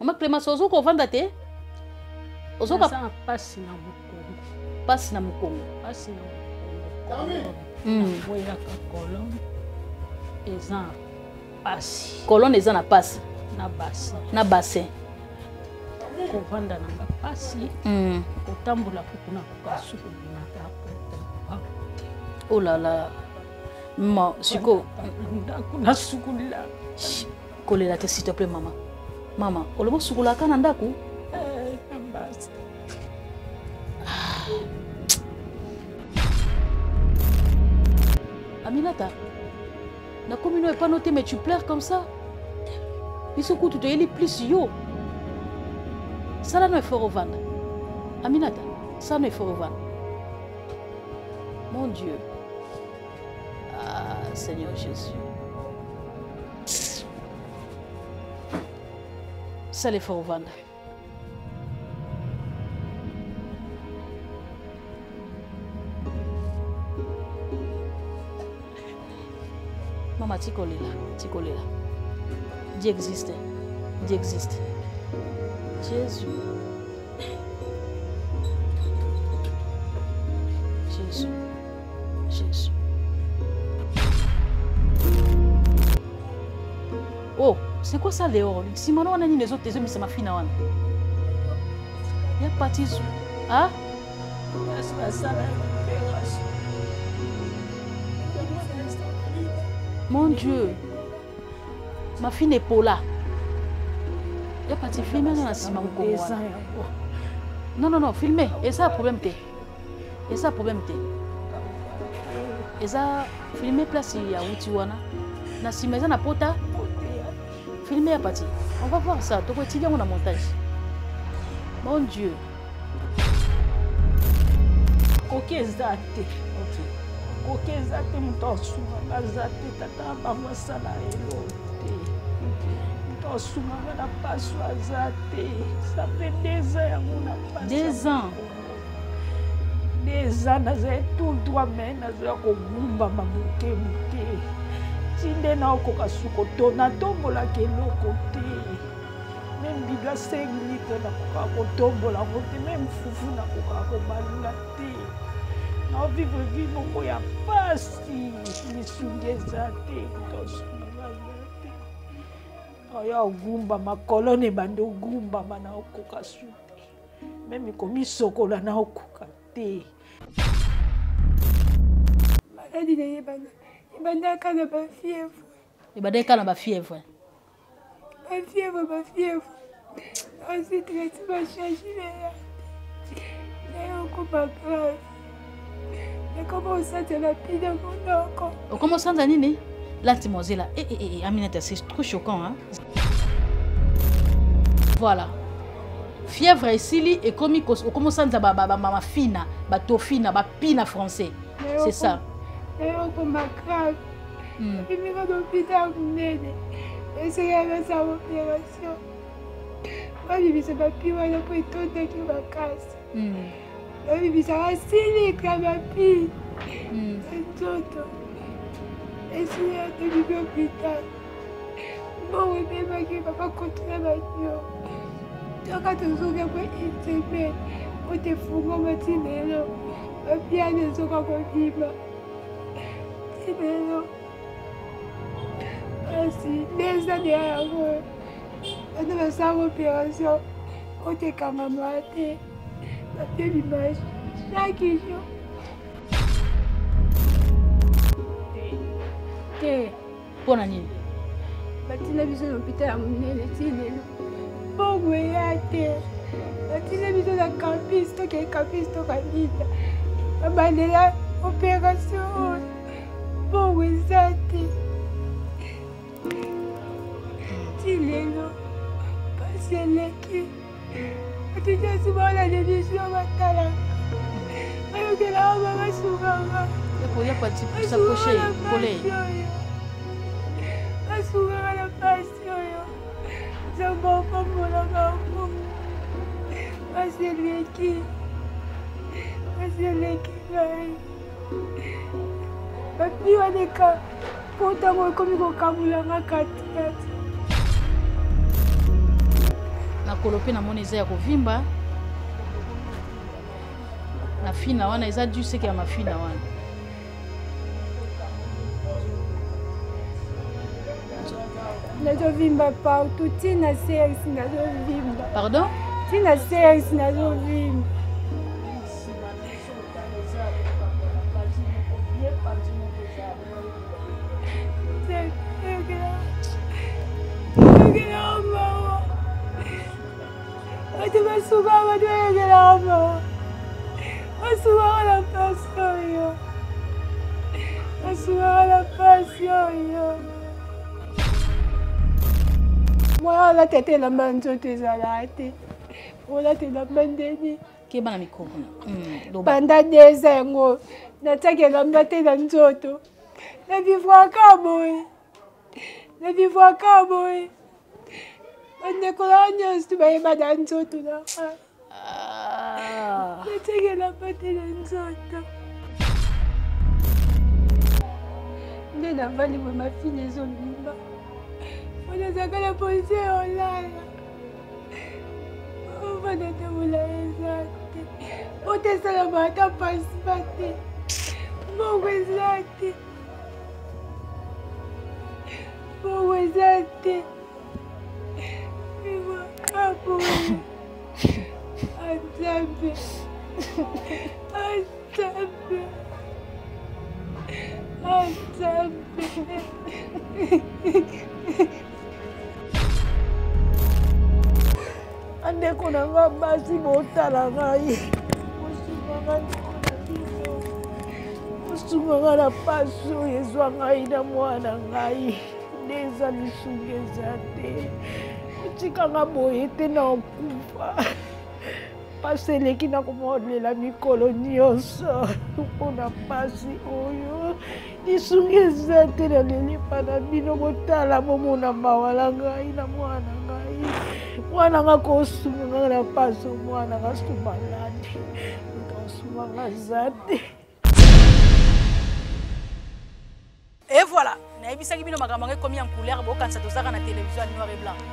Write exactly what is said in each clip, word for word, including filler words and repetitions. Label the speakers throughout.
Speaker 1: Maman Clémence, ozo ko vanda te? Ozo ka
Speaker 2: passe na mukongo.
Speaker 1: Passe na mukongo.
Speaker 2: Passe na mukongo. Hmm. Voya ka colonne. Eza passe.
Speaker 1: Colonne eza na passe.
Speaker 2: Na bassin.
Speaker 1: Na bassin.
Speaker 2: Ko vanda na passe.
Speaker 1: Hmm.
Speaker 2: Otambula kuna kukasuku na tapo.
Speaker 1: Oh là là. Maman, Siko.
Speaker 2: Na sukula.
Speaker 1: Kolela te s'il te plaît maman. Maman, olemo sukula kana ndaku?
Speaker 2: Eh, ambas.
Speaker 1: Aminata, na commune est pas noté mais tu pleures comme ça. Bisoukou tu te yeli plus yo. Ça là non est fort au vendre. Aminata, ça non est fort au vendre. Mon Dieu. Ah, Seigneur Jésus. Ça les fort au vendre. Maman, tu colles là, tu colles là. Dieu existe, Dieu existe. Jésus. Jésus. Jésus. Oh, c'est quoi ça, Léo? Si maintenant on a les autres, les hommes, c'est ma fille. Il y a pas de tissu. Hein? Mon Dieu. Ma fille n'est pas là. Il y a pas de filmer dans la ciment. Non, non, non, filmer. Et ça, problème t'es. Et ça, problème t'es. Et ça, filmer place il y a Utiwana. Na ciment, na pota. Filmer à partir. On va voir ça. Tu peux on a montage. Mon Dieu.
Speaker 2: Ok, zate. Ok. Ok, zate, mon souma, zate, tata, maman, sala, elote. Mon souma, na pas zate. Ça fait des ans, on a pas.
Speaker 1: Des ans.
Speaker 2: Des ans, naza tout droit, mais naza ko gumba mamuke muke. Tinde na okoka suko tona tombola keloko te. Même bidwa cinq litres na koka ko tombola te, même fufu na koka ko balula te. Na vivre vivre moko ya pasi, misungeza te, tosuma te. Oya ogumba makolo ne bando ogumba mana okoka suti. Même komi sokola na okoka te.
Speaker 3: Maladi na yebana. Ibandaka na ba fièvre.
Speaker 1: Ibandaka na ba fièvre.
Speaker 3: Ba fièvre, ba fièvre. Ensuite, tu vas changer là. Là, on comprend grave. Mais comment on sent la pile dans mon encore?
Speaker 1: On commence à nini? Là, tu m'as dit là. Eh, eh, eh, Aminata, c'est trop choquant, hein? Voilà. Fièvre ici, et comme on commence à dire ma fina, ma tofina, ma pina français. C'est ça.
Speaker 3: D'ailleurs, pour ma grave, il me rend l'hôpital pour m'aider. Et c'est là sa opération. Moi, je me suis pas pu voir pour tout de qui va casser. Je me suis rassurée comme ma fille. C'est tout. Et c'est là que je vais à l'hôpital. Bon, oui, mais je ne vais pas continuer ma vie. Donc, quand tu souviens pour une semaine, pour te fouiller, je me dis, mais non, je viens de se faire. Merci. Des années avant, on devait faire l'opération. On était quand même raté. On a fait l'image chaque jour.
Speaker 1: Pour la nuit.
Speaker 3: Je suis à l'hôpital. Je suis bon, je suis raté. Je suis à la campus. Je suis à la campus. Je suis à l'opération. Bon, oui, ça Tilelo, parce qu'elle est qui? Tu dis souvent la démission, ma tala. Alors que là, on va souvent.
Speaker 1: Il faut pas s'approcher, coller.
Speaker 3: Je suis à la passion. Je suis bon pour mon enfant. Parce qu'elle est qui? Parce qu'elle est qui? Papi waneka kota mo komi ko kamula ngakati kati.
Speaker 1: makolo pe na moni eza ya kovimba na fina wana eza du seke ya mafina wana
Speaker 3: nazovimba partout tina serisi nazovimba
Speaker 1: pardon
Speaker 3: tina serisi nazovimba Ati masuka watu wegelama. Masuka wala pasio yo. Masuka wala pasio yo. Moi la tete la manjo tezalate. Wala te la mandeni.
Speaker 1: Ke bana mikona. Mm.
Speaker 3: Pendant des ans, na tsake la mbate na nzoto. Na vivre kaboy. Na vivre kaboy. Ande kolanya stubayeba na nzoto na.
Speaker 1: Ah.
Speaker 3: Na tsake la mbate na nzoto. Nde na vali mwe mafine ezolimba. Wana zakala ponse olala. Wana tabula ezate. Otesala mata pasipate. Mungu ezate. Mungu ezate. Mungu kapo. Azabe. Azabe. Azabe. Ande kona nga basi botala ngai. Musunga nga na pasi oyo ezwa ngai na mwana ngai. Nde eza lisunga eza te. Tika nga boye te na okufa. Pasi eleki na komolela mikolo nyonso. Mpona pasi oyo. Lisunga eza te na lelipa na bino botala bomona mawala ngai na mwana ngai. Mwana nga kosunga nga na pasi mwana nga sumaladi. Nkosuma nga zate.
Speaker 1: Et voilà, naibisaki bino makambo yango ekomi en couleur bokanisa tozaka na télévision noir et blanc.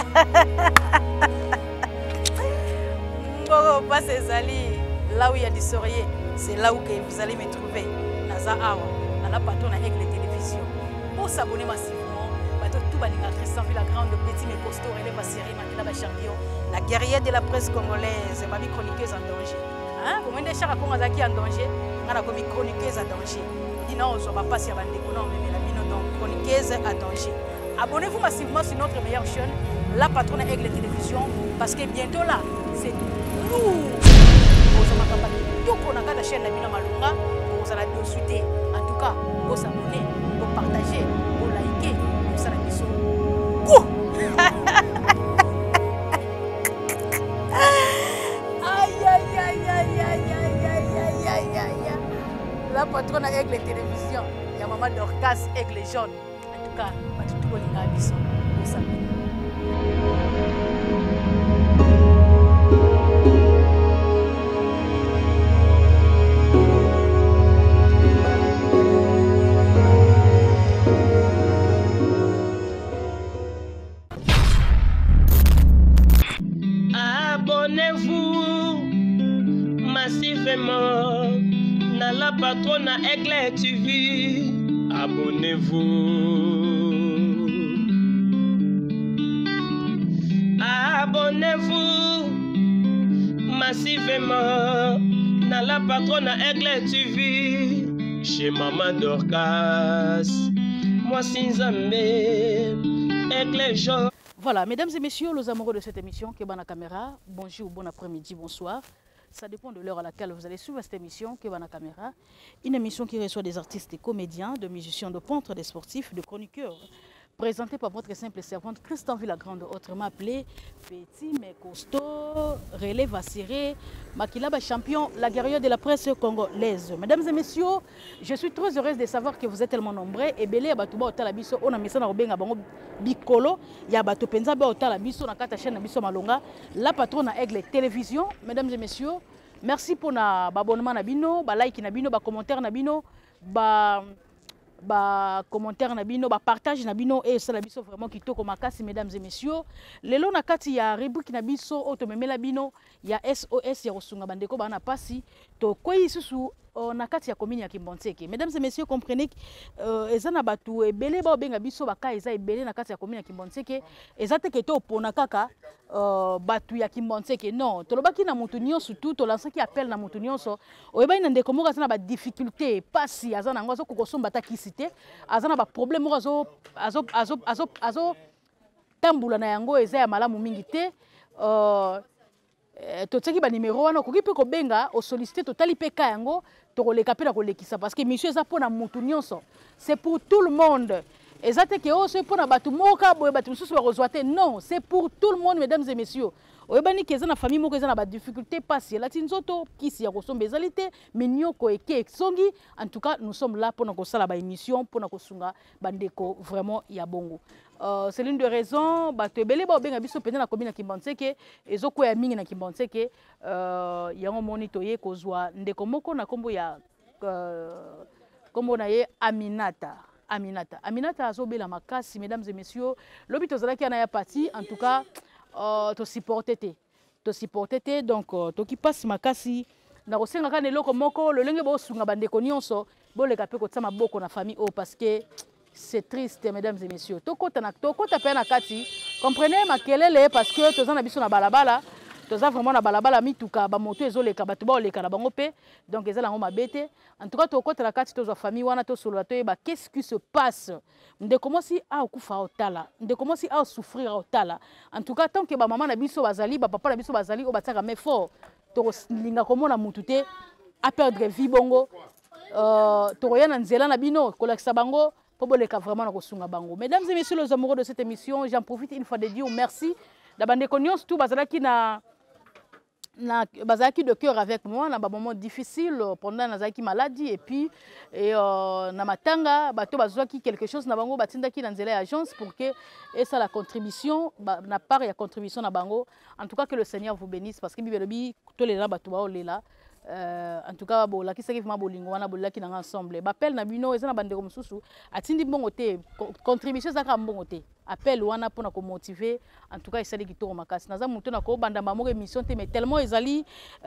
Speaker 1: Mboko passe ezali là où il y a du sourire, c'est là où que vous allez me trouver. Naza awa, na la patron na Aigle Télévision. Pour s'abonner massivement, bato tout balinga Christian Villa Grande, le petit mais costaud, relève à série Makila ba champion, la guerrière de la presse congolaise, ma chroniqueuse en danger. Hein, vous m'avez déjà raconté qui en danger, on a comme chroniqueuse en danger. Non, on va passer à la chroniqueuse à danger. Abonnez-vous massivement sur notre meilleure chaîne, la patronne Aigle Télévision, parce que bientôt là, c'est lourd. Vous avez la chaîne Nabina Malunga, vous allez nous suivre. En tout cas, vous abonnez, vous partagez, vous likez, vous allez nous suivre. Aïe aïe aïe aïe aïe aïe aïe aïe aïe. La patronne Aigle Télévision, il y a maman Dorcas Aigle Jaune. En tout cas, tout le monde a vu ça.
Speaker 4: Abonnez-vous massivement dans la patronne Aigle T V. Abonnez-vous. Abonnez-vous massivement dans la patronne Aigle T V. Chez Maman Dorcas, moi Sinzambe, Aigle Jaune.
Speaker 1: Voilà, mesdames et messieurs, les amoureux de cette émission, qui est la caméra, bonjour, bon après-midi, bonsoir. Ça dépend de l'heure à laquelle vous allez suivre cette émission, qui est la caméra. Une émission qui reçoit des artistes, des comédiens, de musiciens, de peintres, des sportifs, de chroniqueurs. Présentée par votre simple servante Christian Villa Grande, autrement appelé Petit mais costaud, relève à serrer, Makila ba champion, la guerrière de la presse congolaise. Mesdames et messieurs, je suis très heureuse de savoir que vous êtes tellement nombreux. Et belé abatuba otala biso, on a mis ça na obenga bango bikolo, ya batu penza ba otala biso na kata chaîne na biso malonga, la patronne Aigle Télévision. Mesdames et messieurs, merci pour na abonnement na bino, ba like na bino, ba commentaire na bino, ba ba commentaire na bino ba partage na bino et ça la biso vraiment kitoko makasi mesdames et messieurs lelo na kati ya rubrique na biso auto memela bino ya S O S ya kosunga bandeko bana pasi to koyi susu na kati ya commune ya Kimbonseke. Mesdames et messieurs, comprenez que euh, ezana batu ebele ba benga biso baka eza ebele na kati ya commune ya Kimbonseke. Ezate ke to pona kaka euh, batu ya Kimbonseke. Non, to lobaki na mutu nyonso tout to lança ki appel na mutu nyonso. Oyeba ina ndeko moka sana ba difficulté pasi azana ngo azo kokosomba ta kisite. Azana ba problème mo azo azo azo azo azo tambula na yango eza ya malamu mingi te. Euh toteki ba numéro wana koki pe ko benga o solliciter totali pe ka yango to koleka pe na kolekisa parce que monsieur eza pona mutu nyonso c'est pour tout le monde ezate ke o c'est pona batu moka boye batu mususu ba kozwa te non c'est pour tout le monde mesdames et messieurs oyebani ke eza na famille moko eza na ba difficulté pasi la tinzoto kisi ya kosomba ezalité mais nyoko eke songi en tout cas nous sommes là pona kosala ba émission pona kosunga bandeko vraiment ya bongo. Euh, c'est l'une des raisons bato ebele ba obenga biso pende na commune ya Kimbonseke ezoko ya mingi na Kimbonseke euh yango monito ye kozwa ndeko moko na kombo ya euh, kombo na ye Aminata Aminata Aminata azobela makasi mesdames et messieurs lobi tozalaki na ya parti en tout cas euh, to supporter te to supporter te donc euh, to ki passe makasi na kosenga kana eloko moko lolenge bo sunga bandeko nyonso boleka pe kotsa maboko na famille o parce que c'est triste mesdames et messieurs tokota na tokota pe na kati comprenez makelele parce que toza na biso na balabala toza vraiment na balabala mituka ba moto ezoleka bato ba oleka na bango pe donc ezala ngo mabete en tout cas tokota na kati toza famille wana to solo to ba qu'est-ce qui se passe ndeko mosi a okufa otala ndeko mosi a souffrir otala en tout cas tant que ba maman na biso bazali ba papa na biso bazali o bataka mais fort to linga komona mutu te a perdre vie bongo euh to yana nzela na bino kolakisa bango. Vraiment bango. Mesdames et messieurs les amoureux de cette émission, j'en profite une fois de dire merci. D'abord, tout bazalaki na na bazalaki de cœur avec moi, na ba moment difficile pendant nazaki maladie et puis et euh, na matanga bato bazwaki quelque chose na bango batindaki na nzela agence pour que et ça la contribution ba, na part ya contribution na bango. En tout cas que le Seigneur vous bénisse parce que bibelobi to les là bato ba olela. Euh, en tout cas bon la qui s'est vraiment bolingo wana bolaki na ensemble bappel na bino ezana bandeko mususu atindi bongo te contribution zaka mbongo te appel wana pona ko motiver en tout cas esali kitoko makasi naza muto na ko banda mamo émission te mais tellement ezali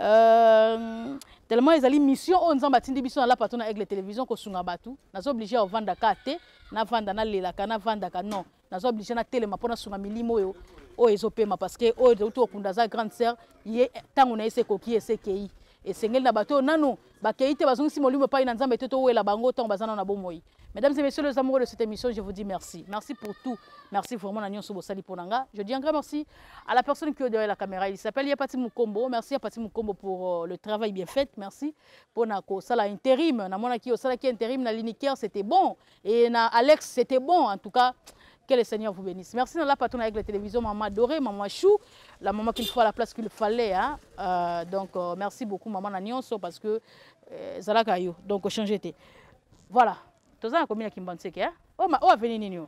Speaker 1: euh, tellement ezali mission on nzamba tindi biso na la patona avec les télévisions ko sunga batu nazo obligé à vendre ka te na vanda na lela kana vanda ka non nazo obligé na télé mapona sunga milimo yo o ezopema parce que o de to kunda za grande sœur ye tango na ese koki ese kei et sengel na bato nanu bakeite bazongisi molimo pa ina nzambe toto wela bango tant bazana na bomoyi. Mesdames et messieurs les amoureux de cette émission, je vous dis merci. Merci pour tout. Merci vraiment na nyonso bosali ponanga. Je dis un grand merci à la personne qui est derrière la caméra. Il s'appelle Yapati Mukombo. Merci Yapati Mukombo pour euh, le travail bien fait. Merci pour na ko sala intérim. Na mona ki o sala ki intérim na liniker, c'était bon et na Alex c'était bon en tout cas. Que le Seigneur vous bénisse. Merci à la patronne avec la télévision, maman Doré, maman Chou, la maman qu'il faut à la place qu'il fallait. Hein. Euh, donc, euh, merci beaucoup, maman Nanyonso, parce que Zala Kayo. Donc, changez. Voilà. Tout ça, combien de Kimbonseke, hein? Oh, ma, oh, venez, Nino.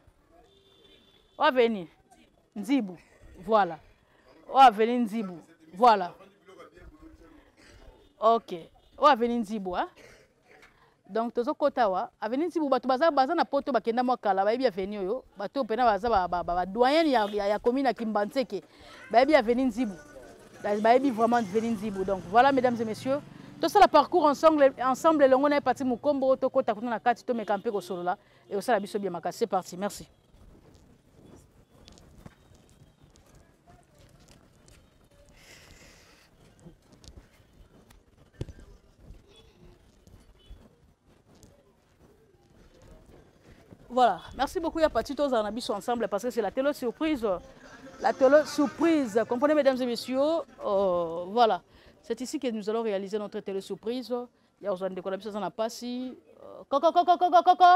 Speaker 1: Oh, venez. Nzibou. Voilà. Oh, venez, Nzibou. Voilà. Ok. Oh, venez, Nzibou, hein? Donc tozo kotawa avenir si bato baza baza na poto bakenda mo kala ba bi avenir yo bato pena baza ba ba, ba doyen ya ya commune ya Kimbonseke ba bi avenir Nzibu ba bi vraiment avenir Nzibu. Donc voilà mesdames et messieurs tout ça le parcours ensemble ensemble le ngona parti Mukombo to kota kuna kati to me camper ko solo là et ça la biso bien makasi. C'est parti, merci. Voilà, merci beaucoup à partir tous en habits ensemble parce que c'est la télé surprise, la télé surprise. Comprenez mesdames et messieurs, euh, voilà, c'est ici que nous allons réaliser notre télé surprise. Il y a besoin de décoller ça n'a pas si. Coco coco coco coco.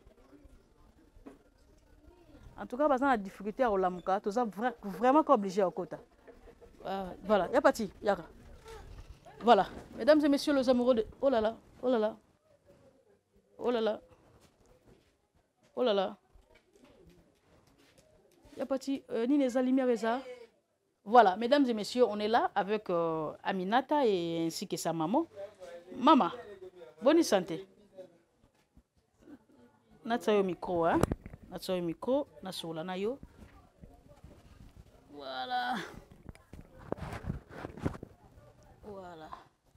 Speaker 1: En tout cas, besoin de difficulté à Olamuka, tout ça vraiment obligé à côté. Voilà, il y a parti, il y a. Voilà, mesdames et messieurs les amoureux de, oh là là, oh là là, oh là là. Oh là là. Il y a parti. Euh, ni les lumières. Voilà, mesdames et messieurs, on est là avec euh, Aminata et ainsi que sa maman. Maman, bonne santé. natia yo micro, hein? Natia yo micro, na sola na yo. Voilà. Voilà.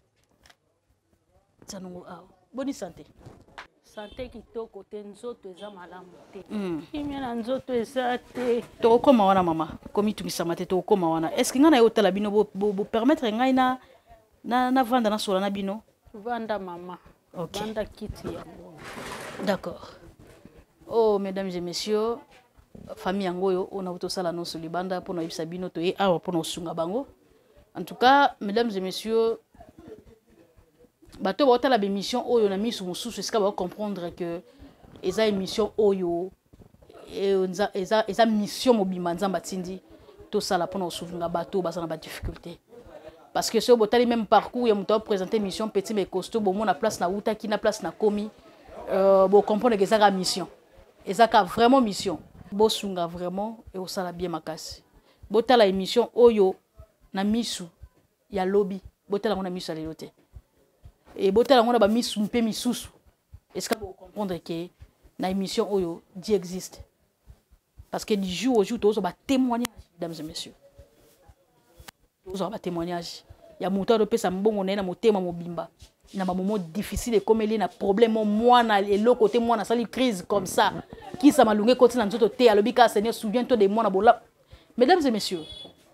Speaker 1: Tsanungu awa. Bonne santé.
Speaker 2: Santé kitoko te nzoto eza malamu te. Kimia na nzoto eza te.
Speaker 1: To koma wana mama. Komi tumisama te to koma wana. Est-ce que ngana yo tala bino bo bo permettre ngai na na na vanda na sola na bino?
Speaker 2: Vanda mama.
Speaker 1: OK.
Speaker 2: Vanda kiti ya ngo.
Speaker 1: D'accord. Oh mesdames et messieurs, famille yangoyo on a auto sala non soli banda pour na ibisa bino to e awa pour na sunga bango. En tout cas, mesdames et messieurs, bato ba otala ba émission oyo na misu mususu est-ce que ba comprendre que eza émission oyo eza eza eza mission mobima nzamba tindi to sala pour na souvenir bato ba sana ba difficulté. Parce que ce botali même parcours ya muto présenter mission petit mais costaud bon mon na place na uta ki na place na komi euh bon comprendre que ça la mission. Et ça ka vraiment mission. Bo sunga vraiment et au sala bien makasi. Botala émission oyo na misu ya lobby. Botala ngona misu ya lelote. Et botala ngona ba misu mpe misusu. Est-ce que vous comprendre que na émission oyo Dieu existe? Parce que du jour au jour tous ba témoigner mesdames et messieurs. Tous ba témoignage. Ya muto de pesa mbongo na na motema mobimba. Na ba moment difficile comme il na problème moi na et l'autre côté moi na sali crise comme ça qui ça malungé côté na nzoto te alobi ka Seigneur souviens-toi de moi na bola. Mesdames et messieurs.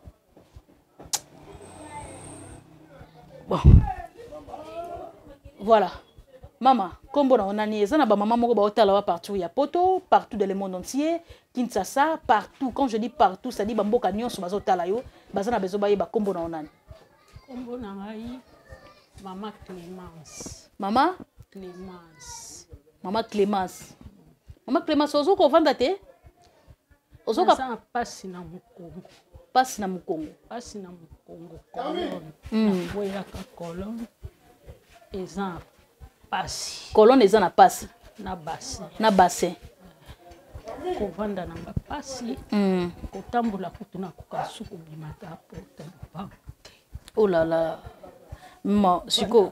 Speaker 1: Bon. Voilà. Maman, comme on a ni ezana ba maman moko ba otala wa partout ya poto, partout dans le monde entier, Kinshasa, partout. Quand je dis partout, ça dit ba mboka nyonso bazotala yo, bazana bezo ba yeba kombo na onani.
Speaker 2: Kombo na ngai Maman Clémence.
Speaker 1: Maman
Speaker 2: Clémence.
Speaker 1: Maman Clémence. Maman Clémence, ozo ko vanda te? Ozo ka
Speaker 2: pasi na mukongo.
Speaker 1: Pasi na mukongo.
Speaker 2: Pasi na mukongo. Colonne. Mm. Boya ka colonne. Eza pasi.
Speaker 1: Colonne eza na pasi.
Speaker 2: Na bassin.
Speaker 1: Na bassin.
Speaker 2: Ko vanda na pasi.
Speaker 1: Mm.
Speaker 2: Ko tambola kutu na kokasuku bimata porte ba.
Speaker 1: Oh là là. Ma, Chico.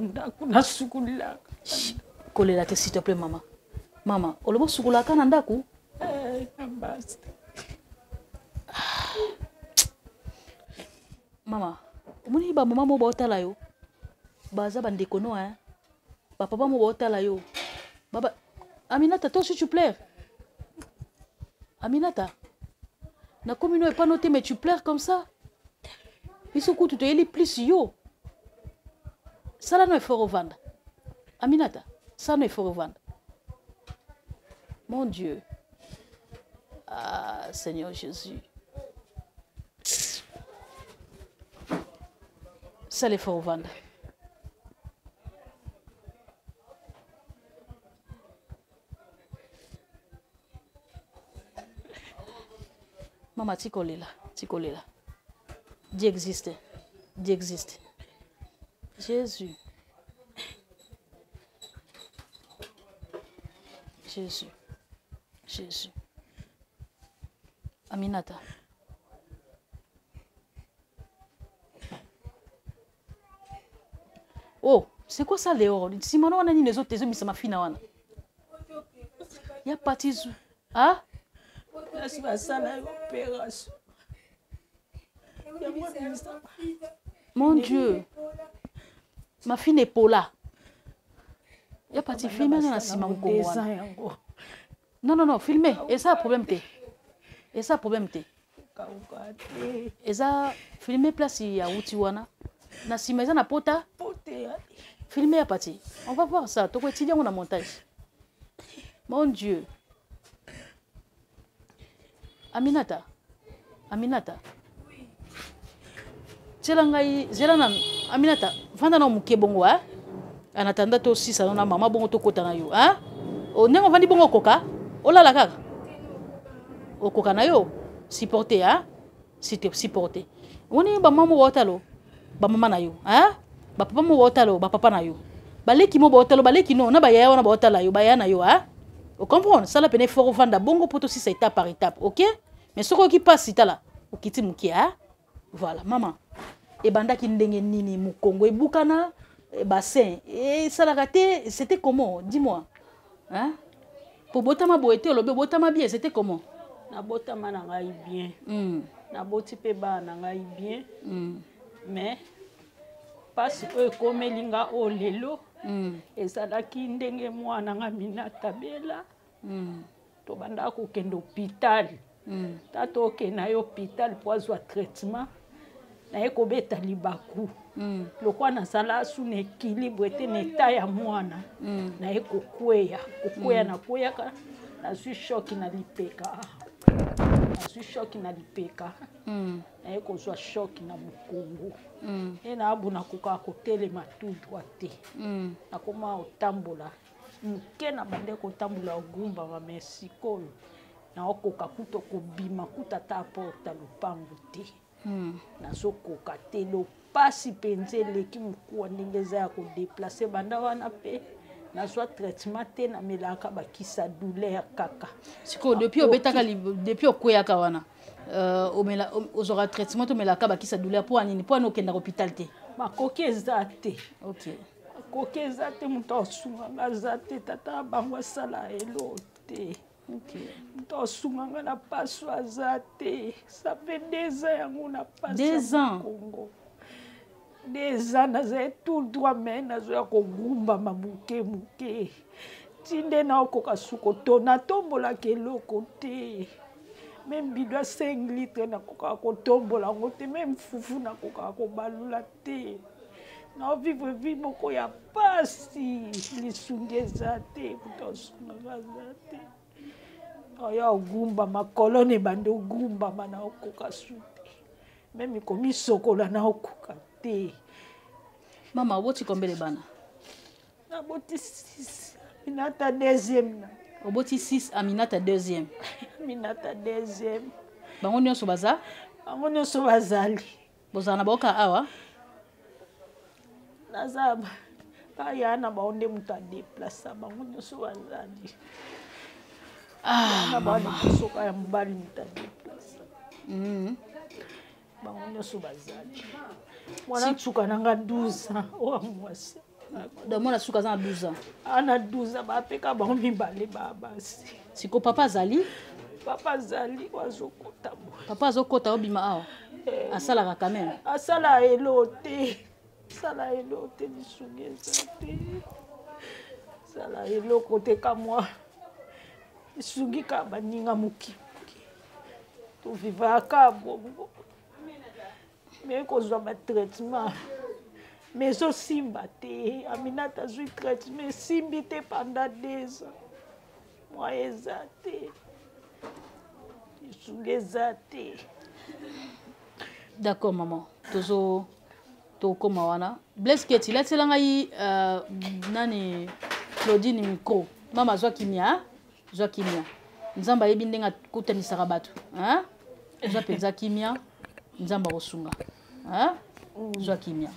Speaker 1: Kolela te s'il te plaît maman. Maman, olobo sukula kana ndaku?
Speaker 2: Eh, basta.
Speaker 1: Maman, moni ba maman mo ba otala yo. Baza ba ndeko no hein. Ba papa mo ba otala yo. Baba Aminata, toi s'il te plaît. Aminata. Na komino est pas noté mais tu pleures comme ça. Isuku tu te yeli plus yo. Ça là non est fort au vendre. Aminata, ça non est fort au vendre. Mon Dieu. Ah, Seigneur Jésus. Ça l'est fort au vendre. Maman, tu colles là. Tu colles là. Dieu existe. Dieu existe. Jésus. Jésus. Jésus. Aminata. Oh, c'est quoi ça, Léo? Si maintenant on a dit les autres, les autres, ça m'a fini. Il y a pas de sous. Ah? Mon Dieu. Ma fille n'est pas là. Il n'y a pas de filmer dans la ciment. Non, non, non, filmer. Et ça, problème t'es. Et ça, problème t'es. Et ça, filmer place il y a Outiwana. Na ciment, ça n'a pas ta. Filmer à partir. On va voir ça. Tu quotidien on a montage. Mon Dieu. Aminata. Aminata. Tselangai, zelana, Aminata, vanda na muke bongo ha. Anatanda to sisa na mama bongo to kota na yo, ha? O nengo vandi bongo koka? Ola la kaka. O koka na yo, supporter ha? Site supporter. Woni ba mama wotalo, ba mama na yo, ha? Ba papa mo wotalo, ba papa na yo. Ba leki mo wotalo, ba leki no, na ba yaya wana ba wotala yo, ba ya na yo, ha? O comprendre? Ça la pene fort vanda bongo poto sisa étape par étape, OK? Mais ce qui passe itala, o kiti muke ha? Voilà, maman. Et banda ki ndenge nini mukongo e bukana e bassin et ça la raté c'était comment dis-moi hein Pour botama boete olobe botama bien, c'était comment?
Speaker 2: Na botama na ngai bien.
Speaker 1: Mm.
Speaker 2: Na boti pe ba na ngai bien.
Speaker 1: Mm.
Speaker 2: Mais parce que comme linga o lelo
Speaker 1: Mm.
Speaker 2: ezalaki ndenge mwana nga Minata Bela.
Speaker 1: Mm.
Speaker 2: To banda ko kende hôpital.
Speaker 1: Mm.
Speaker 2: Tato okenda yo hôpital po azwa traitement. Na ye kobeta libaku.
Speaker 1: Mm.
Speaker 2: Lokwa na sala su na équilibre ete na eta ya mwana.
Speaker 1: Mm.
Speaker 2: Na ye kokweya, kokweya na kweyaka na su shock na lipeka. Na su shock na lipeka.
Speaker 1: Mm.
Speaker 2: Na ye kozwa shock na mukongo.
Speaker 1: Mm.
Speaker 2: E na abuna koka kotelema tout droite.
Speaker 1: Mm.
Speaker 2: Na koma otambola. Muke na bande kotambola ogumba ma mesiko. Na okoka kuto kobima kuta ta porta lupango te.
Speaker 1: Mm.
Speaker 2: Na sokoka te lo pasi penze leki mukuwa ndenge za ya kodeplace banda wana pe na soit traitement te na melaka bakisa douleur kaka.
Speaker 1: Siko depuis obetaka depuis okweyaka wana. Euh omela ozora traitement to melaka bakisa douleur pour anini pour anokenda hôpital te.
Speaker 2: Makoki eza te.
Speaker 1: OK.
Speaker 2: Makoki eza te muto osunga za te tata bango sala elo te.
Speaker 1: OK.
Speaker 2: Muto osunga na paso aza te. Ça fait deux ans yango na paso.
Speaker 1: Deux ans.
Speaker 2: Congo. Des ans naza tout droit mais nazo ko gumba mabuke muke. Tinde na okoka suko to na tombola ke loko te. Même bidwa cinq litres na koka ko tombola ngote même fufu na koka ko balula te. Na vivre vivre moko ya pasi lisungeza te kutosunga za te. Oya gumba makolone bande gumba mana okoka sute. Même komi sokola na okoka te.
Speaker 1: Mama, oboti combien de bana?
Speaker 2: Na boti six. Minata deuxième.
Speaker 1: Oboti six, Aminata deuxième.
Speaker 2: Minata deuxième.
Speaker 1: Bango nyonso baza?
Speaker 2: Bango nyonso bazali.
Speaker 1: Bozala na boka awa?
Speaker 2: Nazaba. Kaya na baonde muta déplacer bango nyonso bazali.
Speaker 1: Ah,
Speaker 2: na ba ni soka ya mbali muta déplacer.
Speaker 1: Mhm.
Speaker 2: Bango nyonso bazali. Mwana tsuka nanga douze ans o mwasi.
Speaker 1: Da mwana tsuka za douze ans.
Speaker 2: Ana douze ans ba peka ba mibale ba basi.
Speaker 1: Siko papa zali?
Speaker 2: Papa zali wazokota bo.
Speaker 1: Papa azokota obima awa.
Speaker 2: Eh,
Speaker 1: Asala quand même.
Speaker 2: asala elote. Sala elote lisungeza te. Sala elote ka moi. Isungi ka baninga muki. To vivre ka bongo. Mais kozwa ba traitement. Mais so simba te. Aminata zui traitement simbi te pendant deux ans. Moi ezate. Isungeza te.
Speaker 1: D'accord maman. Tozo to koma wana. Bless Keti la tselanga yi euh nani Claudine micro. Mama zwa kimia, zwa kimia. Nzamba yebi ndenga kutanisaka batu, hein? Zwa penza kimia, nzamba kosunga. Hein? Zwa kimia.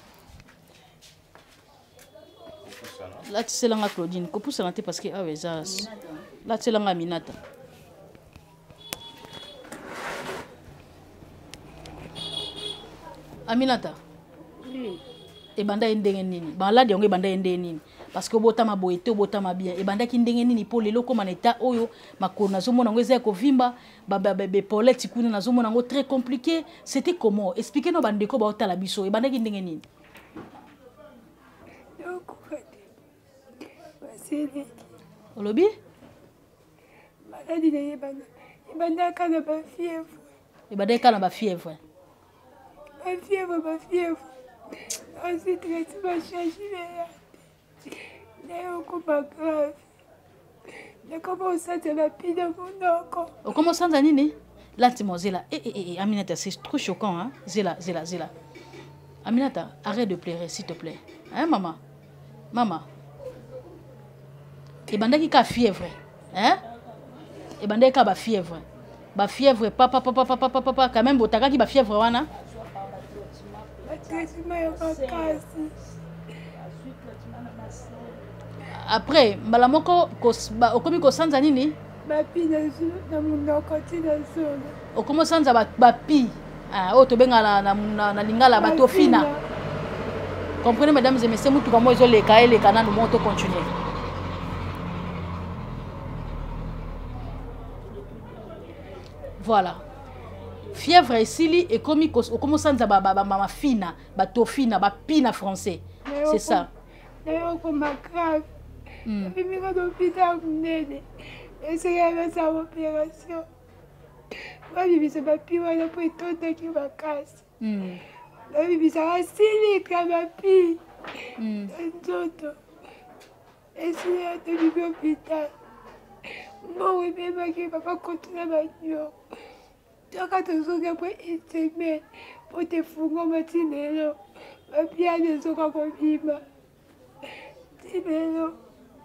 Speaker 1: La tselanga Claudine, ko poussa te parce que ah ouais ça. La tselanga Minata. Aminata.
Speaker 2: Oui.
Speaker 1: E banda ndenge nini? Ba la de ngo banda ndenge nini? Parce que botama boete botama bien. E banda ki ndenge nini po lelo ko maneta oyo makona zomona ngo eza ko vimba ba ba be polette kuna na zomona ngo très compliqué. C'était comment? Expliquez-nous bande ko ba otala biso. E banda ki ndenge nini?
Speaker 3: Donc c'est
Speaker 1: Olobi?
Speaker 3: maladie na yebana. Yebana kana ba fièvre.
Speaker 1: E banda kana ba fièvre.
Speaker 3: Ba fièvre, ba fièvre. Ensuite, tu vas changer. D'ailleurs, comme grave. Je commence à te la pile de mon encore.
Speaker 1: O comment ça nini? Là tu m'as là. Eh eh eh Aminata, c'est trop choquant hein. Zela, zela, zela. Aminata, arrête de pleurer s'il te plaît. Hein maman? Maman. E banda ki ka fièvre. Hein? E banda ka ba fièvre. Ba fièvre papa papa papa papa papa quand même botaka ki ba fièvre wana. Après, malamoko okomi ko sanza nini?
Speaker 3: Bapi na na munoko tina zona.
Speaker 1: Okomo sanza ba bapi. Ah, o to benga na na na lingala bato fina. Comprenez mesdames et messieurs, mutu kamo ezo leka ele kana no moto continuer. Voilà. Fièvre esili et comme au commence à ba ba ba fina, ba tofina, ba pina français. C'est ça.
Speaker 3: D'ailleurs comme grave. Mimi quand l'hôpital nene. Essayer de faire opération. Moi bibi c'est pas pire là pour étonner qui va casser. Hmm. Moi bibi ça va sili comme ma fille. Hmm. D'autres. Essayer de vivre l'hôpital. Bon oui mais qui va pas continuer ma vie. Quand tu as pour une semaine, pour te fouiller matinée, ma fille a des os comme vivre. Tinelo.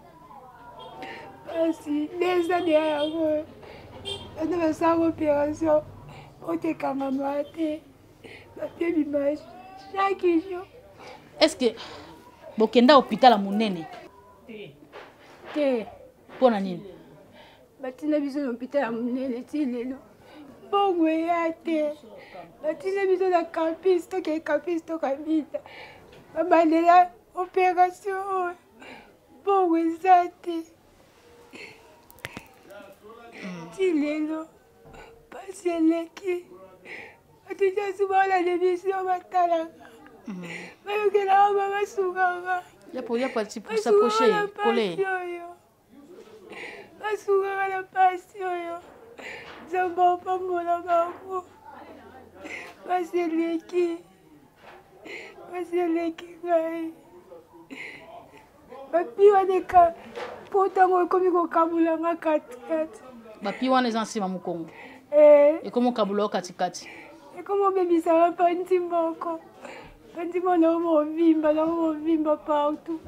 Speaker 3: Assim, desde a minha avó, eu não faço uma operação, eu tenho que mamar, ma fille me mange chaque jour.
Speaker 1: Est-ce que bokenda hôpital à monene?
Speaker 3: Te.
Speaker 1: Pour nani?
Speaker 3: Batina biso hôpital à monene tinelo. Bongo yate. Batina biso na campus to ke campus to kabita. Babandela opération. Bongo zate. Tinelo. Paseleki. Atuja subala l'émission batala. Mais que là on va souga.
Speaker 1: Ya pour ya parti pour s'approcher, coller.
Speaker 3: Va souga la passion yo. Zamba pas mon amour. Paseleki. Paseleki ngai. Bapi wadeka pota mo komi ko kabula nga katikati.
Speaker 1: Bapi wana eza nsima mukongo.
Speaker 3: Eh.
Speaker 1: Et comment kabula katikati?
Speaker 3: Et comment baby ça va pas ndi moko. Ndi mona mo vimba na mo vimba partout.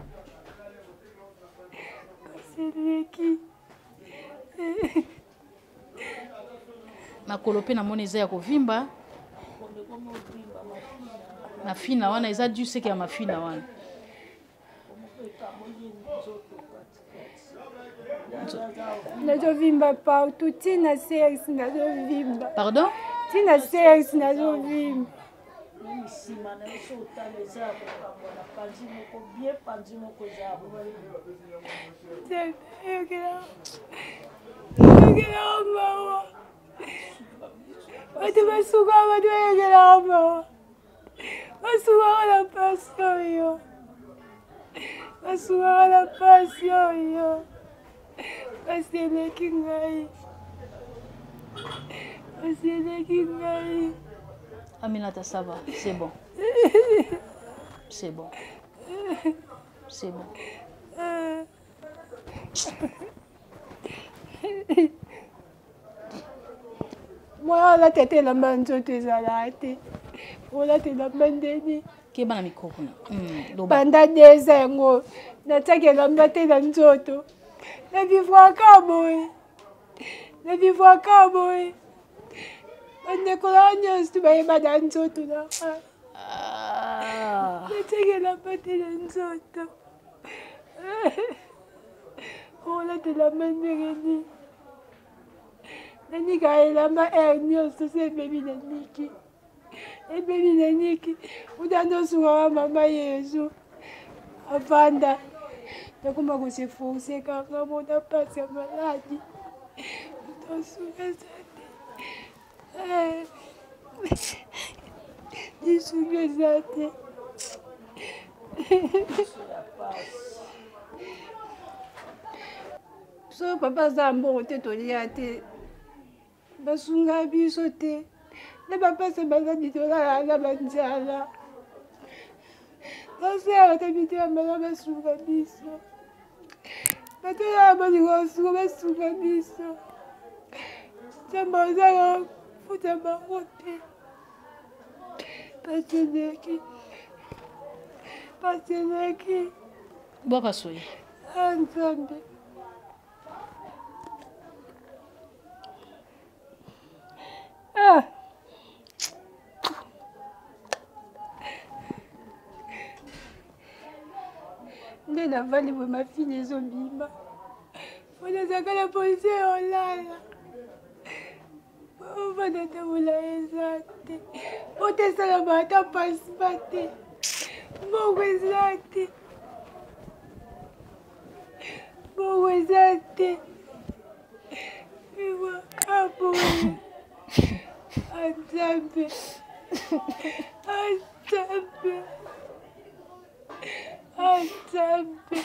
Speaker 3: Paseleki.
Speaker 1: Makolo pe na mona eza ya kovimba. Na fina wana eza du seke ya mafina wana.
Speaker 3: Nazo vimba partout, tina sex nazo vimba.
Speaker 1: Pardon?
Speaker 3: Tina sex nazo vimba. Watu basuka watu yegera mama. Basuka la passion yo. Basuka la passion yo. Paseleki ngai. Paseleki ngai.
Speaker 1: Aminata, ça va, c'est bon. C'est bon. C'est bon.
Speaker 3: Moi, la tête est la main, je te zalate. Moi, la tête est la main de
Speaker 1: Qui est dans le micro?
Speaker 3: Pendant des ans, na teke la main de nzoto. Na vivre kaboy. Na vivre kaboy. On kola nyos tu baye badan nzoto na.
Speaker 1: Ah.
Speaker 3: Na teke la main de nzoto. Oh, la tête la main de Reni. Nani gaela ma ernio so se baby na Niki. E baby na Niki. Udando suwa mama Yesu. Avanda. Na kuma ko se forcer ka ka mo da passe maladi. To suwa zate. Eh. Di suwa zate. So papa zambo te to liate. Basunga biso te. Na papa se baza ditola na banjala. Basera te bitia mala basunga biso. Batola bani basunga basunga biso. Tamba zara futa barote. Paseleki. Paseleki.
Speaker 1: Boka soyi.
Speaker 3: Anzambe. Ah. Nde na vali bo ma fille ezobima. Bona zaka la police olala. Bona te wula ezate. Ote sala bata pasipate. Bongo ezate. Bongo ezate. Iwa kapo. Nzambe. Nzambe. Nzambe.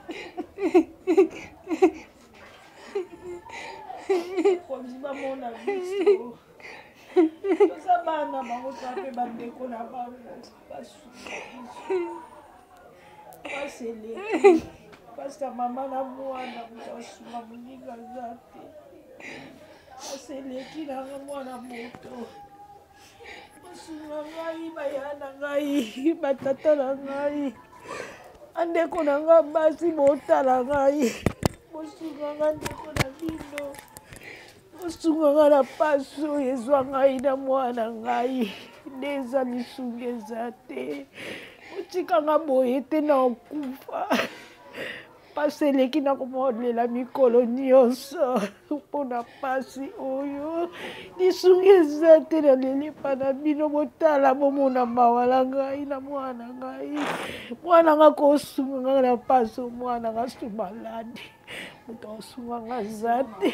Speaker 2: Kondima mona biso. Toza bana bango tape bandeko na bango basuka biso. Baseleki. Pasta mama na mwana mutasuma muninga zate. Baseleki na mwana moto. Basunga ngai bayana ngai batata na ngai. Andeko na nga basi botala ngai. Bosunga nga ndeko na bino. Bosunga nga na paso ezwa ngai na mwana ngai. Neza lisunga eza te. Botika nga boye te na okufa. Paseleki na komolela mikolo nyonso. Mpona pasi oyo. Lisunga eza te na lelipa na bino botala bomona mawa na ngai na mwana ngai. Mwana nga kosunga nga na paso mwana nga sumaladi. Muta osunga nga za te.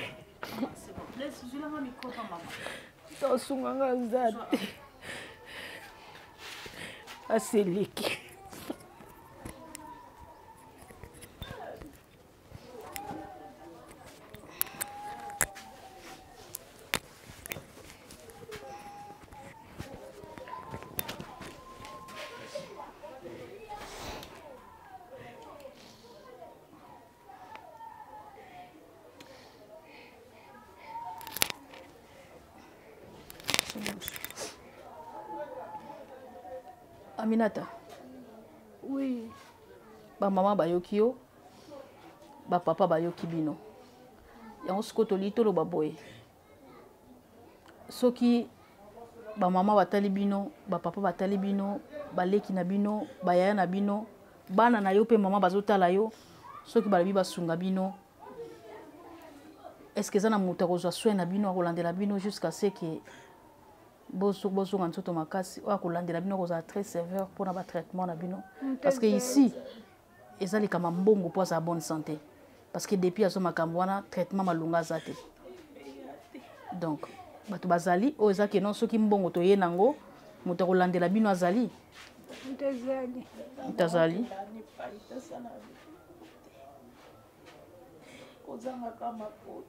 Speaker 2: Muta osunga nga za te. Paseleki.
Speaker 1: Aminata.
Speaker 3: Oui.
Speaker 1: Ba maman bayoki yo. Ba papa bayoki bino. Yango sikoto litolo baboye. Soki ba maman batali bino, ba papa batali bino, baleki na bino, bayaya na bino, bana na yo pe maman bazotala yo. Soki balabi basunga bino. Est-ce que ça na muta kozwa soin na bino akolandela bino jusqu'à ce que boso boso nzoto makasi o akolandela bino koza très sévère pour na traitement na bino parce que ici ezali kama mbongo pour sa bonne santé parce que depuis aso makambo wana traitement malunga zate donc bato bazali o ezaki non soki mbongo to ye nango muta kolandela bino azali
Speaker 3: Mtazali.
Speaker 1: Mtazali.
Speaker 2: Kozanga kama koti.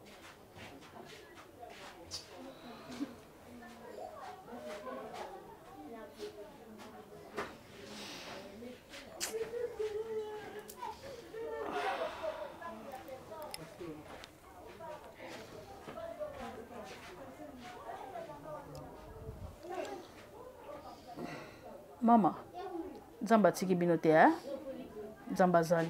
Speaker 1: Mama, Nzamba tiki bino te hein? Nzamba zali.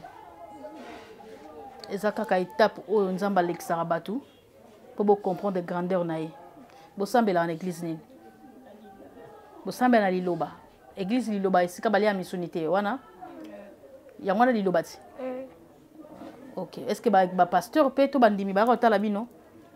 Speaker 1: Eza kaka étape oyo Nzamba lekisaka batu pour bo comprendre grandeur na ye. Bo sambela en église nini. Bo sambela na liloba. Église liloba esika bali ya missionité wana. Yango wana liloba ti. OK. Est-ce que ba, ba pasteur pe to bandimi ba kotala bino?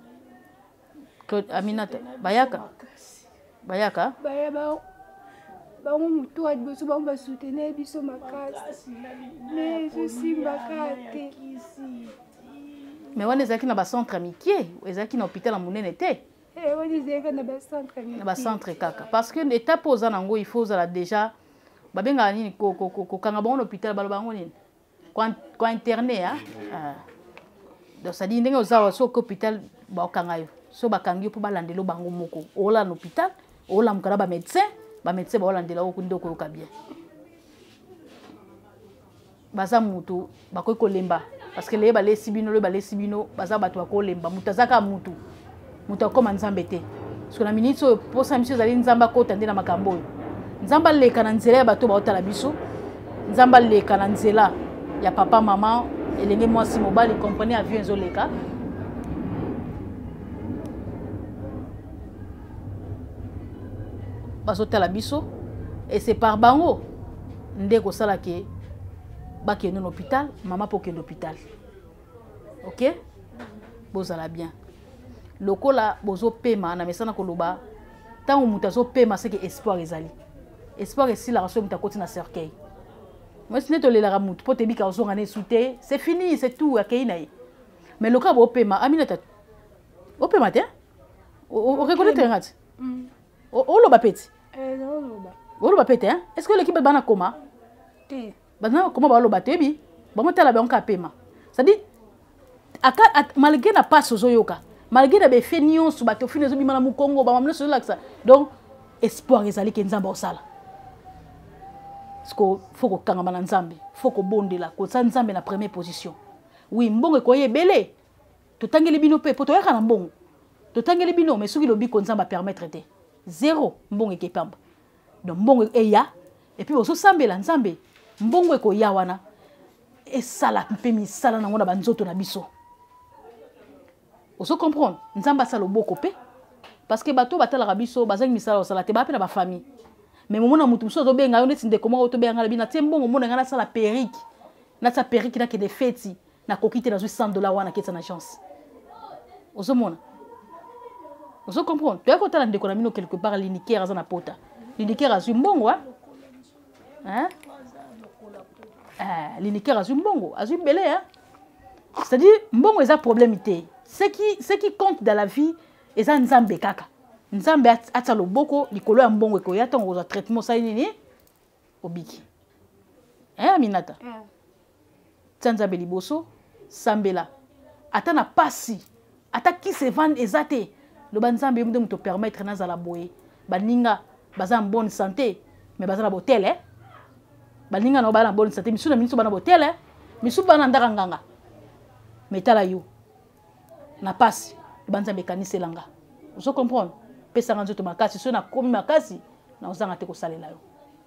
Speaker 1: Aminata bayaka. Bayaka?
Speaker 3: Bayaba. Bango mutu wa biso bango ba soutenir biso makasi. Mais je suis makate.
Speaker 1: Mais wana ezaki na ba centre amitié, ezaki na hôpital monene te.
Speaker 3: Eh wana ezaki na ba centre amitié.
Speaker 1: Na ba centre kaka parce que étape oza nango il faut za déjà ba benga nini ko ko ko kanga bango hôpital balo bango nini. Kwa kwa interné hein. Ah. Donc ça dit ndenge oza so hôpital ba kanga yo. So ba kangi po balandelo bango moko. Ola na hôpital, ola mukala ba médecin. Ba médecin ba olandela okundo ko yoka bien baza mutu bakoy kolemba parce que le ba lesi bino le ba lesi bino baza batu bakolemba mutu azaka mutu mutu akoma Nzambe te parce que na minute so posa monsieur zali Nzamba kota ndena makambo Nzamba leka na nzela ya batu ba otala biso Nzamba leka na nzela ya papa maman elenge mwasi mobali compagnie avion zo leka bazotala biso et c'est par bango ndeko sala ke bakende na hôpital maman po kende hôpital OK bozala bien lokola bozo pema na mesana koloba tango mutazo pema c'est que espoir ezali espoir esila raso mutakoti na cercueil moi ce n'est to lela mutu po tebika ozonga na souté c'est fini c'est tout akeina mais loka bo pema Aminata o pema te o reconnaître ngati oloba peti
Speaker 3: ezoloba
Speaker 1: oloba peti hein est-ce que l'équipe bana koma
Speaker 3: te
Speaker 1: bana koma baloba te bi bamotala bango kapema c'est-à-dire aka malgré na passe ozoyoka malgré na be fait nyonso bato fini ezobima na mukongo bamamne so laksa donc espoir ezali ke nzamba osala parce que faut ko kangama na nzambe faut ko bondela ko sa nzambe na première position oui mbongo ko yebele to tangeli bino pe poto yaka na mbongo to tangeli bino mais soki lobi ko nzamba permettre te zéro mbongo ke pamba donc mbongo eya et puis oso sambela nzambe mbongo ko ya wana esala mpe misala nango na banzoto na biso oso comprendre nzamba sala boko pe parce que bato batala biso bazangi misala osala te ba pe na ba famille mais momona mutu so to benga yo neti ndeko mo to benga la bina te mbongo mona ngana sala perrique na sa perrique na ke de feti na kokite na cent dollars wana ketsa na chance oso mona oso comprendre to yakotala ndeko na mino quelque part l'iniquer za na pota l'iniquer azu mbongo hein ah l'iniquer azu mbongo azu belé hein c'est-à-dire mbongo eza problème té ce qui ce qui compte dans la vie eza nzambe kaka nzambe atsa loboko likolo ya mbongo ko ya tango za traitement ça nini obiki hein Aminata tsanzambe liboso sambela ata na pasi ata ki se vend ezate le banzambe mde muto permettre na zala boye baninga baza en bonne santé mais baza na botel hein baninga na ba na bonne santé misu na misu bana botel hein misu bana ndaka nganga metala yo na pasi le banzambe kaniselanga vous comprenez pesa nga nzoto makasi so na komi makasi na ozanga te ko salela yo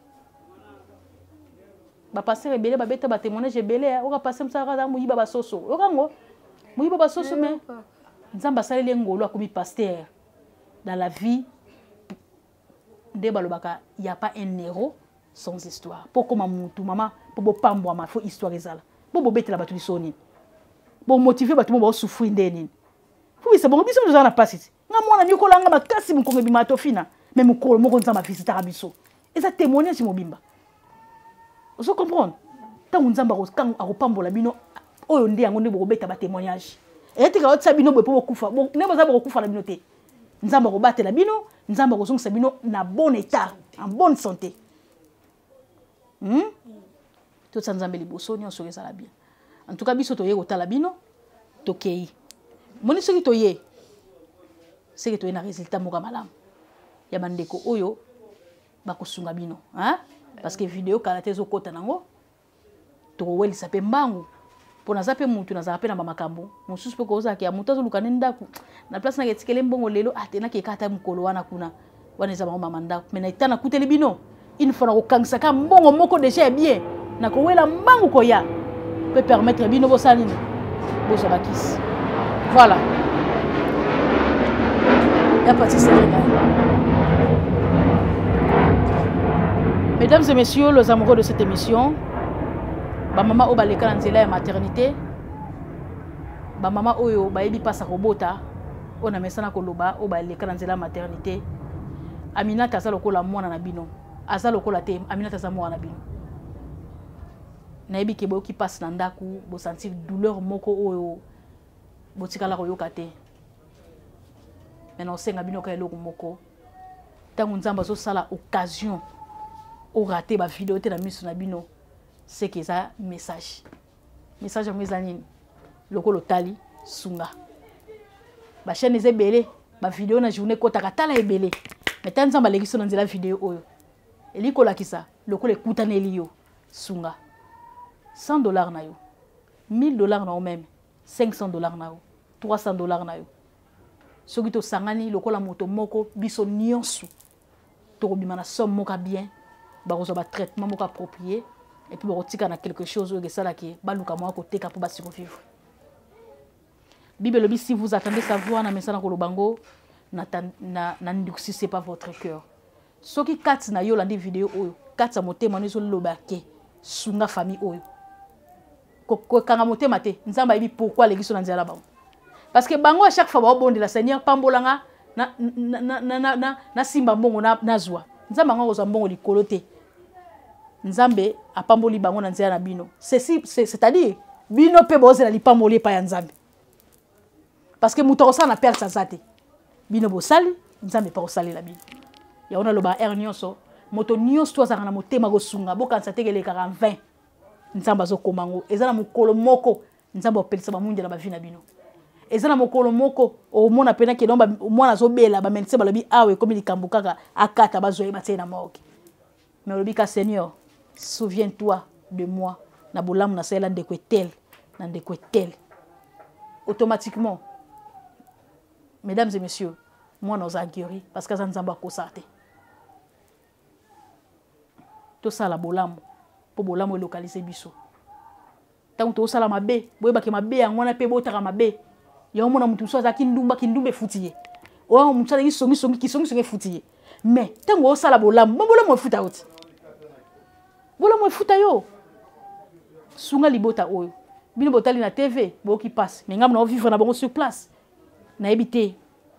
Speaker 1: ba passer ebele ba beta ba témoignage ebele o ka passer msaka za muyiba ba soso o kango muyiba ba soso mais nzamba salele ngolo akomi pasteur dans la vie nde balobaka y a pas un héros sans histoire pour comme mutu mama pour bo pambwa ma faut histoire ezala bo bo betela batu lisoni bo motiver batu bo souffrir ndeni oui c'est bon biso nous en a passé nga mwana nyokola nga makasi mukonge bimato fina mais mukolo moko nzamba visiter biso eza témoignage mobimba oso comprendre tangu nzamba ko kangu akopambola bino oyo ndi yango ndi bokobeta ba témoignage et tika otsa bino bo kufa bo ne boza bo kufa na bino te nzamba ko batela bino nzamba ko zongisa bino na bon état en bonne santé hmm tout ça nzamba liboso ni osogeza la bien en tout cas biso to yeko tala bino to kei moni soki to ye c'est que to ena résultat moka malamu ya bandeko oyo bakosunga bino hein parce que vidéo kala tezo kota nango to welisa pe mbangu pona zape mutu na zape na makambo mususu pe ko zaki ya mutu azoluka nendaku na place na ketikele mbongo lelo atena ke kata mukolo wana kuna wana za mama mandaku mais na itana kuteli bino une fois na kokangisa ka mbongo moko déjà bien na ko wela mbangu ko ya peut permettre bino bo salini bo sabakisi voilà ya parti serena. Mesdames et messieurs, les amoureux de cette émission, ba mama o baleka na nzela ya maternité, ba mama oyo ba yebi pasa robota, ona mesana koloba o baleka na nzela ya maternité. Aminata azalo kola mwana na bino, azalo kola te, Aminata za mwana na bino. Na yebi ke boki passe na ndaku, bo sentir douleur moko oyo botikala ko yoka te. Maintenant senga bino ka eloko moko. Tangu nzamba zo sala occasion o raté ba vidéo te na miso na bino, c'est que ça message. Message à mes amis. Lokolo tali sunga. Ba chaîne est belé, ba vidéo na journée kota katala ebele. Mais tant nzamba lekiso na nzela vidéo oyo. Eliko la kisa, lokolo ekuta nelio sunga. cent dollars na yo. mille dollars na yo même. cinq cents dollars na yo. trois cents dollars na yo. Soki to sangani lokola moto moko biso nyonso. To bimana somme moka bien. Ba ko ba traitement moko approprié et puis ba kotika na quelque chose que ça là qui ba luka mo ko teka pour ba survivre. Bible le dit si vous attendez savoir na messana ko lobango na na na ndikusi c'est pas votre cœur. Soki kat na yo la ndi vidéo oyo kat sa motema nezo lobake sunga famille oyo. Ko ko kanga motema te nzamba yebi pourquoi legiso na nzela ba. Parce que bango à chaque fois ba bondi la Seigneur pambolanga na na na na na na simba mbongo na nazwa. Nzamba ngo zo mbongo likolo te. Nzambe apamboli bango na nzela na bino. Ceci c'est-à-dire bino pe boze la lipamboli pa ya nzambe. Parce que muto ça na perdre sa zate. Bino bo sali nzambe pa kosalela bino ya ona loba er nyonso moto nyonso to azaka na motema kosunga bokanisa te kelekaka vingt nzambe azokoma ngo eza na mokolo moko nzambe opelisa bamungi na bavi na bino eza na mokolo moko omona pena ke nomba mwana azobela bamenise balobi awe komi likambo kaka akata bazoye batie na morgue mais olobi ka Seigneur souviens-toi de moi na bolamu na sala ndeko tel na ndeko tel automatiquement mesdames et messieurs moi nous a guéri parce que ça nzambe akosate to sala bolamu po bolamu localiser biso tant to sala mabe boyeba ke mabe yango na pe botaka mabe ya omona mutu so azaki ndumba kindumbe futiye o mutu azaki songi songi kisongi songi futiye mais tango o sala bolamu bolamu futa oti bolamu futa yo sunga libota oyo bino botali na T V boki passe mais ngam na vivre na bango sur place na ebité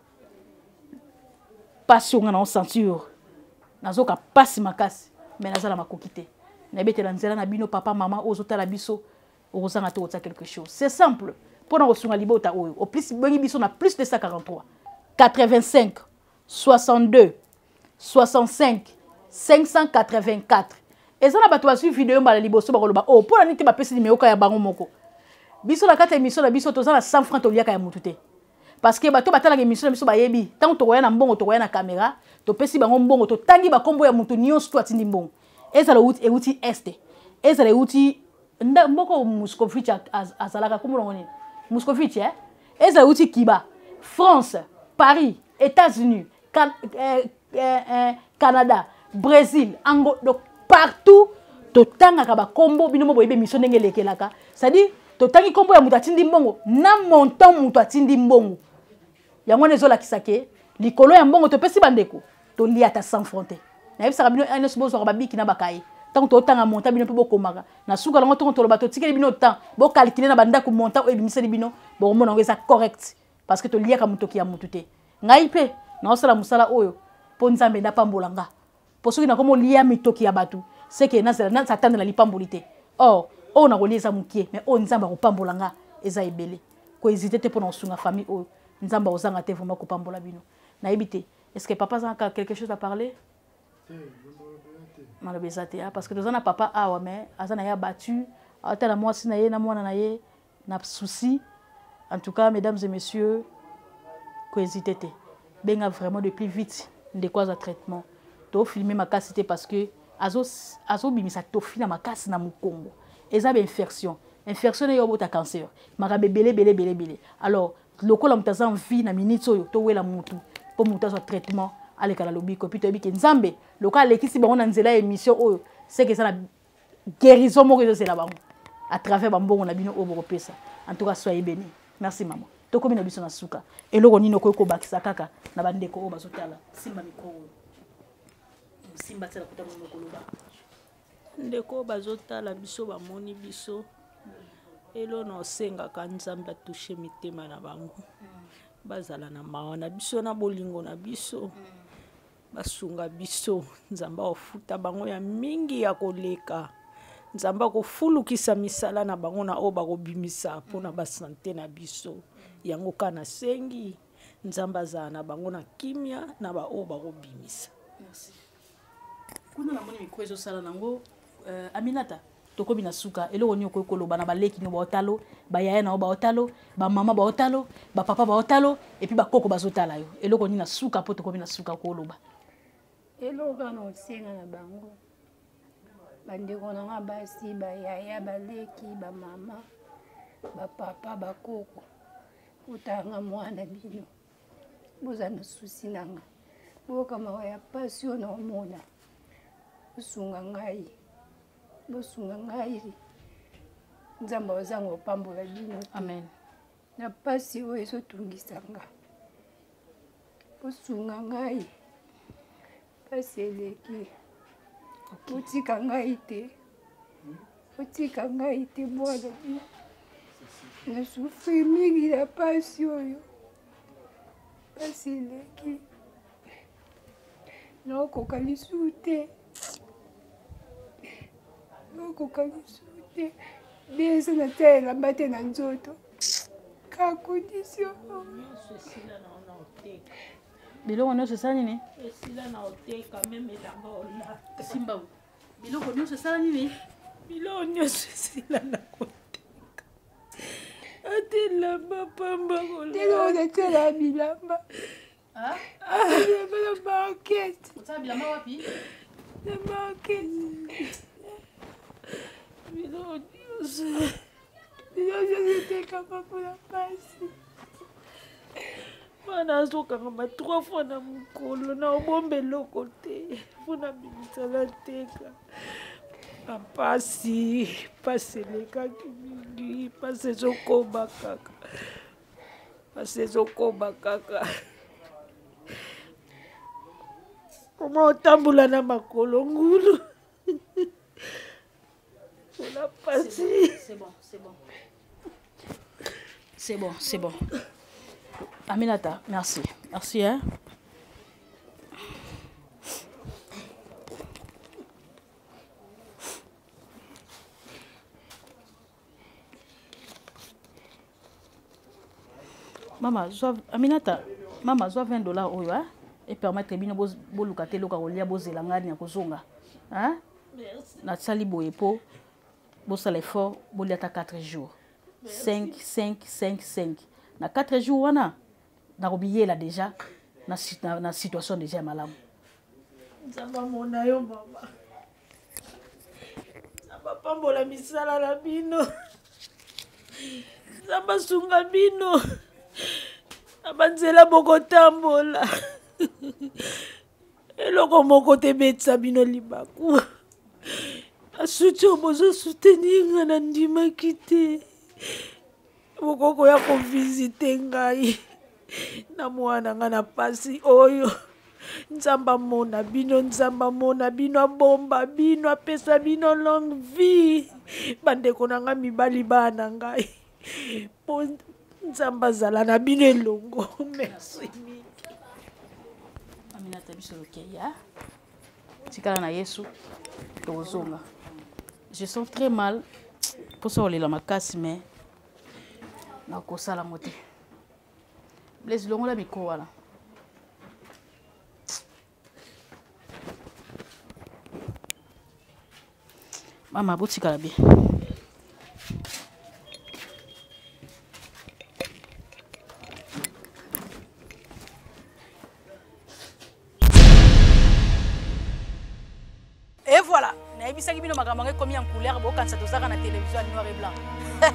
Speaker 1: passion na en ceinture nazoka passe makasi mais nazala makokité na ebité la nzela na bino papa maman ozotala biso ozanga to otsa quelque chose c'est simple pour na kosunga libota oyo au plus bongi biso na plus de cent quarante-trois quatre-vingt-cinq soixante-deux soixante-cinq cinq cent quatre-vingt-quatre eza na bato basu vidéo mbala liboso bakoloba oh pour na niti bapesi numéro ka ya bango moko biso na kata émission na biso toza na cent francs toliaka ya mutu te parce que bato batala émission na biso bayebi tant to koya na mbongo to koya na caméra to pesi bango mbongo to tangi ba kombo ya mutu nyonso to atindi mbongo eza la uti e uti este eza la uti nda mboko Moscovitch azalaka kombo ngoni Moscovitch eh eza la uti Kiba France Paris États-Unis Can euh, euh, Canada Brésil Angola donc partout to tanga ka ba kombo bino mo boyebe mission ndenge lekelaka c'est-à-dire to tangi kombo ya mutu atindi mbongo na montant mutu atindi mbongo yango nezola kisake likolo ya mbongo to pesi bandeko to lia ta cent francs te na yebisa bino ane subo zo ba biki na bakaye tant to tanga montant bino pe bokomaka na suka lango to to bato tikeli bino temps bo calculer na bandako montant e bimiseli bino bo mona ngeza correct parce que to lia ka mutu ki ya mutu te ngai pe na osala musala oyo po nzambe na pambolanga pour ceux qui n'ont pas lié à mitoki abatu c'est que na na s'attendre la lipambolité or on a relié ça mukie mais on nzamba ko pambolanga eza ebele ko hésiter te pour na sunga famille o nzamba ozanga te vraiment ko pambola bino na ebité est-ce que papa a quelque chose à parler malobezate parce que dozana papa awa mais azana ya battu atala moi si na ye na mwana na ye na souci en tout cas mesdames et messieurs ko hésiter te benga vraiment de plus vite de quoi à traitement to filmer ma casse parce que azo azo bimisa to fina ma casse na mukongo eza ba infection infection yo bota cancer maka belé belé belé belé alors lokola mutaza envie na minute oyo to wela mutu po mutaza traitement ale kala lobi ko pito biki nzambe lokola lekisi bango na nzela émission oyo c'est que ça la guérison mo que c'est là bango à travers bambongo na bino obo pesa en tout cas soyez bénis merci maman to komi na biso na suka eloko nino ko ko bakisa kaka na bandeko o bazotala simba mikro simba tsela kuta mo koloba
Speaker 2: ndeko bazotala biso bamoni biso elo no senga ka nzambe toucher mitema na bango bazala na mawa na biso na bolingo na biso basunga biso nzamba ofuta bango ya mingi ya koleka nzamba ko fulukisa misala na bango na oba ko bimisa pona ba santé na biso yango kana sengi nzamba za na bango na kimia na ba oba ko bimisa.
Speaker 1: Merci. Kuna na moni mikwezo sala nango euh, Aminata toko bina suka eloko ni okolo bana baleki no ba otalo ba yaya na ba otalo ba mama ba otalo ba papa ba otalo et puis ba koko bazotala yo eloko ni na suka po toko bina suka ko loba
Speaker 3: eloko na osenga na bango bandeko na nga basi ba yaya baleki ba mama ba papa ba koko utanga mwana bino boza na susi nanga boka mawa ya passion na omona usunga ngai bosunga ngai nzamba ozanga opambola bino
Speaker 1: amen
Speaker 3: na pasi oyo ezotungisanga bosunga ngai pasi eleki otika ngai te otika ngai te mwana bino nasufri mingi na pasi oyo pasi eleki naokoka lisusu te naokoka lisusu te biesa natia elamba te na nzoto ka kondisio
Speaker 1: Biloko nyonso esala nini?
Speaker 2: Esila na oteka meme elamba olata.
Speaker 1: Simba. Biloko nyonso esala nini?
Speaker 2: Biloko nyonso esila na koteka. Ate elamba pamba kolata.
Speaker 3: Telo onatala bilamba.
Speaker 1: Ah?
Speaker 3: Ah, bilamba na marquette.
Speaker 1: Otala bilamba wapi?
Speaker 3: Na marquette.
Speaker 2: Biloko nyonso.
Speaker 3: Biloko nyonso etekama mpona pasi.
Speaker 2: Bana azokanga trois fois na mokolo na obomba eloko te mpona bimisala teka. Pasi pasi elekaki mingi pasi ezokoba kaka pasi ezokoba kaka koma otambola na makolo ngulu mpona pasi.
Speaker 1: C'est bon, c'est bon. C'est bon, c'est bon. Aminata, merci. Merci, hein. Maman, Aminata, maman, soit vingt dollars, hein, et permettre bien de lucrater le carolia, bos elangani à Kozonga. Hein?
Speaker 2: Merci.
Speaker 1: Natsali boepo, bos à l'effort, boliata quatre jours. cinq, cinq, cinq, cinq. Na quatre jours, wana. Na oublié là déjà. Na, na, na situation déjà malade.
Speaker 2: Nzamba mona yo mama. Nzamba pambola misala la bino. Nzamba sunga bino. Abanzela boko tambola. Eloko moko te betsa bino libaku. Asuti obozo soutenir nga na ndimaki te. Bokoko ya ko visiter ngai. Na mwana nga na pasi oyo. Nzamba mona bino, nzamba mona bino abomba bino apesa bino longue vie. Bandeko na nga mibali bana ngai. Po nzamba zala na bino elongo. Merci.
Speaker 1: Aminata biso lokeya. Tikala na Yesu tozonga. Je sens très mal pour ça olela makasi mais na kosala mote. Blaise longo la miko wala. Mama botika la bien. Et voilà, na ebisaki bino makambo ekomi en couleur bo kanisa tozaka na télévision noir et blanc.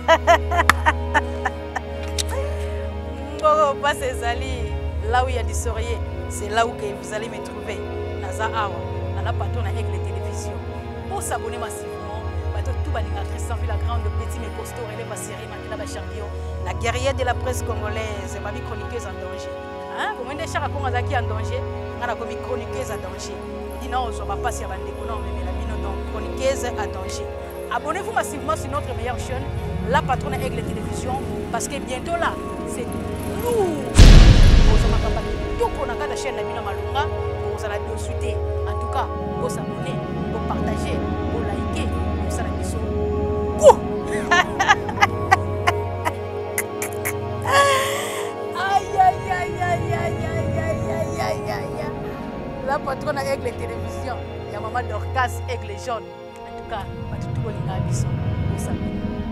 Speaker 1: Bon, passe ezali là où il y a du sourire, c'est là où que vous allez me trouver. Naza awa, na la patron na Aigle Télévision. Pour s'abonner massivement, bateau tout baninga Christian la grande petit mais costaud et les série Makila ba champion, la guerrière de la presse congolaise, babi chroniqueuse en danger. Hein? Comment des chars qu'on a qui en danger, on a comme chroniqueuse en danger. Dit non, on va passer à bandeko non mais la mine donc chroniqueuse en danger. Abonnez-vous massivement sur notre meilleure chaîne, la patronne Aigle Télévision, parce que bientôt là, c'est lourd. Vous avez la chaîne de Mina Malunga, vous allez bien souhaiter. En tout cas, vous abonnez, vous partagez, vous likez, vous allez bien aïe aïe aïe aïe aïe aïe aïe aïe aïe aïe. La patronne avec les télévisions, il y a maman Dorcas avec les jaunes. En tout cas, tout le monde est à Bisson. Vous savez.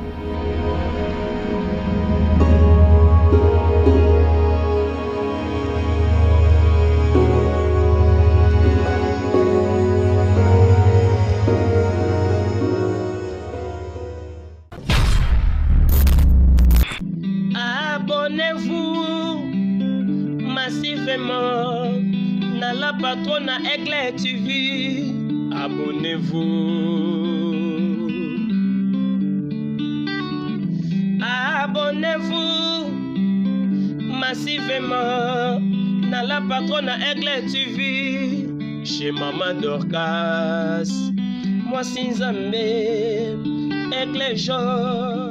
Speaker 4: Abonnez-vous massivement dans la patronne Aigle T V. Abonnez-vous. Abonnez-vous massivement dans la patronne Aigle T V. Chez Maman Dorcas, moi Sinzambe, Aigle Jaune.